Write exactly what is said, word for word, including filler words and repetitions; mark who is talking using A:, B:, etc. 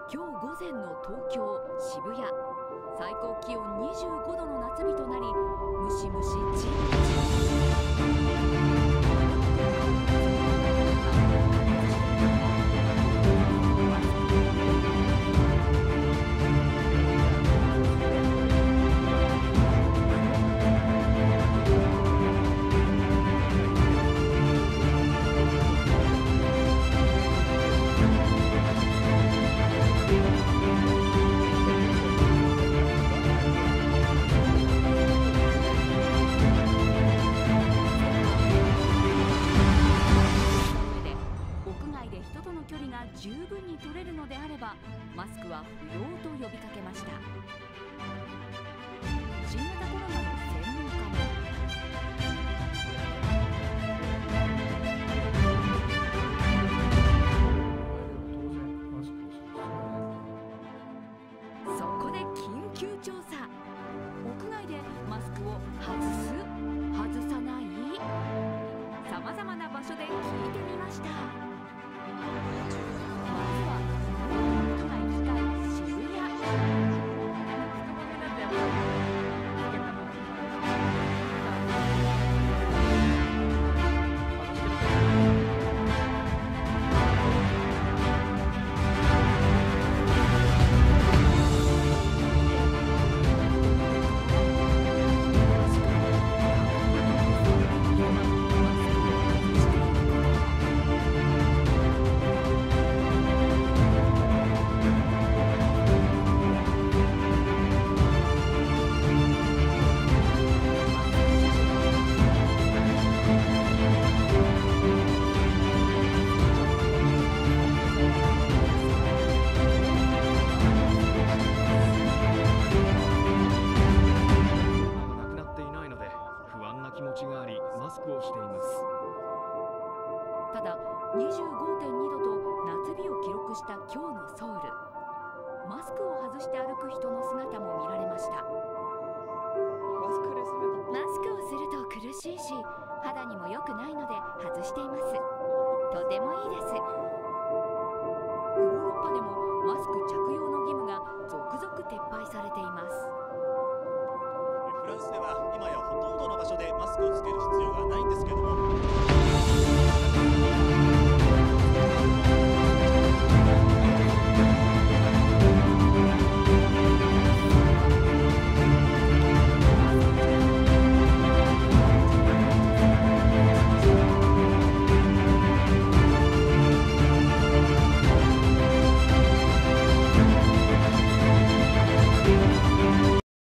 A: 今日午前の東京・渋谷、最高気温にじゅうごどの夏日となり、ムシムシじめ十分に取れるのであればマスクは不要と呼びかけました。新型コロナの専門家もそこで緊急調査。屋外でマスクを外す？外さない？さまざまな場所で聞いてみました。ただ にじゅうごてんにどと夏日を記録した今日のソウル。マスクを外して歩く人の姿も見られました。マスクをすると苦しいし肌にも良くないので外しています。とてもいいです。ヨーロッパでもマスク着用の義務が続々撤廃されています。
B: フランスでは今やほとんどの場所でマスクをつける